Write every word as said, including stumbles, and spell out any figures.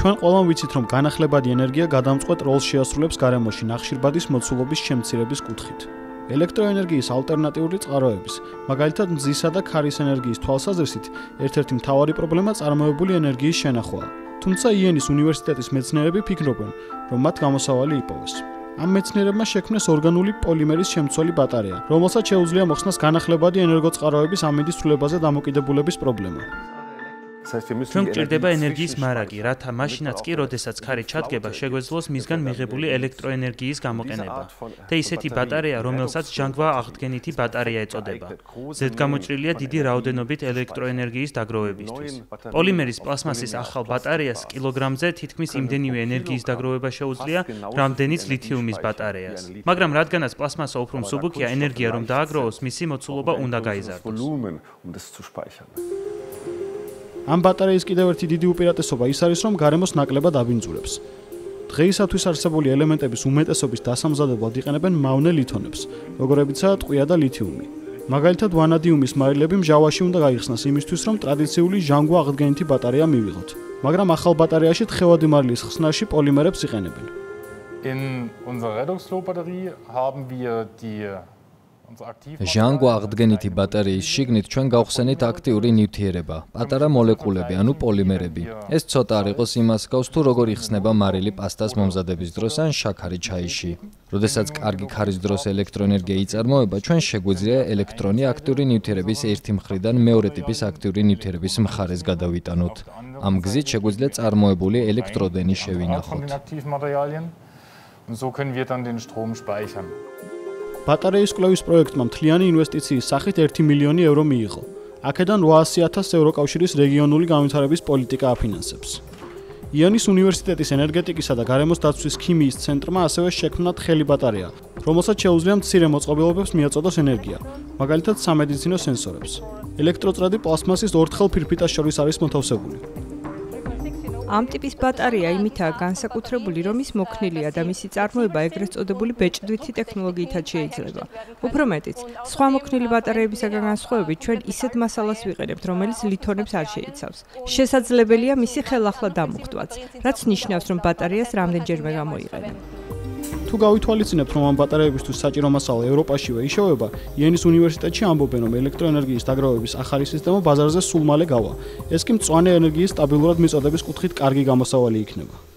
ჩვენ ყველამ ვიცით, რომ განახლებადი ენერგია გადამწყვეტ როლს შეასრულებს გარემოში ნახშირბადის მოცულობის შემცირების კუთხით. ელექტროენერგიის ალტერნატიული წყაროების, მაგალითად მზისა და ქარის ენერგიის თვალსაზრისით, ერთ-ერთი მთავარი პრობლემა წარმოებული ენერგიის შენახვაა. თუმცა იენის უნივერსიტეტის მეცნიერები ფიქრობენ, რომ მათ გამოსავალი იპოვეს. ამ მეცნიერებმა შექმნეს ორგანული პოლიმერის შემცველი ბატარეა, რომელსაც შეუძლია მოხსნას განახლებადი ენერგოწყაროების ამინდის ცვლილებაზე დამოკიდებულების პრობლემა. ჩვენ გვჭირდება ენერგიის მარაგი, რათა მაშინაც კი, როდესაც ქარი ჩადგება, შეგვეძლოს მისგან მიღებული ელექტროენერგიის გამოყენება. და ისეთი ბატარეა, რომელსაც ჟანგვა აღდგენითი ბატარეა ეწოდება. ზედგამოჭრილია დიდი რაოდენობით ელექტროენერგიის დაგროვებისთვის. პოლიმერის პლასმასის ახალ ბატარეას კილოგრამზე თითქმის იმდენივე ენერგიის დაგროვება შეუძლია, რამდენიც ლითიუმის ბატარეას. მაგრამ რადგანაც პლასმასა უფრო მსუბუქია, ენერგია რომ დააგროვოს, მისი მოცულობა უნდა გაიზარდოს. ამ ბატარეის კიდევ ერთი დიდი უპირატესობა ის არის, რომ გარემოს ნაკლებად აბინძურებს. დღეისათვის არსებული ელემენტების უმეტესობის დასამზადებლად იყენებენ მავნე ლითონებს, როგორებიცაა ტყვია და ლითიუმი. მაგალითად, ვანადიუმის მაილები მჟავაში უნდა გაიხსნას იმისთვის, რომ ტრადიციული ჟანგვა აღდგენითი ბატარეა მივიღოთ. მაგრამ ახალ ბატარეაში თხევადი მარილის ხსნაში პოლიმერებს იყენებენ. In unserer Redoxflow-Batterie haben wir die ჟანგვა აღდგენითი ბატარეის შიგნით ჩვენ გავხსენით აქტიური ნივთიერება, პატარა მოლეკულები, ანუ პოლიმერები. ეს ცოტა არ იყოს იმას გავს თუ როგორ იხსნება მარილი პასტას მომზადების დროს ან შაქარი ჩაიში. როდესაც კარგი ქარის დროს ელექტროენერგია იწარმოება, ჩვენ შეგვიძლია ელექტრონი აქტიური ნივთიერების ერთი მხრიდან მეორე ტიპის აქტიური ნივთიერების მხარეს გადავიტანოთ. ამ გზით შეგვიძლია წარმოებული ელექტროდენი შევინახოთ. ბატარეის კვლევის პროექტმა მთლიანი ინვესტიციის სახით ერთი მილიონი ევრო მიიღო. აქედან ოთხასი ათასი ევროკავშირის რეგიონული განვითარების პოლიტიკა აფინანსებს. იანის უნივერსიტეტის ენერგეტიკისა და გარემოს დაცვის ქიმიის ცენტრმა ასევე შექმნა თხელი ბატარეა, რომელსაც შეუძლია მცირე მოწყობილობებს მიაწოდოს ენერგია, მაგალითად სამედიცინო სენსორებს. ელექტროწრედი პლასმასის ორთხელ ფირფიტას შორის არის მოთავსებული. ამ ტიპის ბატარეა იმითაა განსაკუთრებული, რომ ის მოქნილია და მისი წარმოება ეგრეთ წოდებული ბეჭდვითი ტექნოლოგიითაც შეიძლება. უფრო მეტიც, სხვა მოქნილი ბატარეებისაგან განსხვავებით, ჩვენ ისეთ მასალას ვიყენებთ, რომელიც ლითონებს არ შეიცავს. შესაძლებელია მისი ხელახლა დამუხტვაც, რაც ნიშნავს, რომ ბატარეას რამდენჯერმე გამოიყენებ. თუ გავითვალისწინებთ, რომ ამ ბატარეებისთვის საჭირო მასალა ევროპაშივე იშოვება, იენის უნივერსიტეტში ამბობენ, რომ ელექტროენერგიის დაგროვების ახალი სისტემა ბაზარზე სულ მალე გავა. ეს კი მწვანე ენერგიის სტაბილურად მიწოდების კუთხით კარგი გამოსავალი იქნება.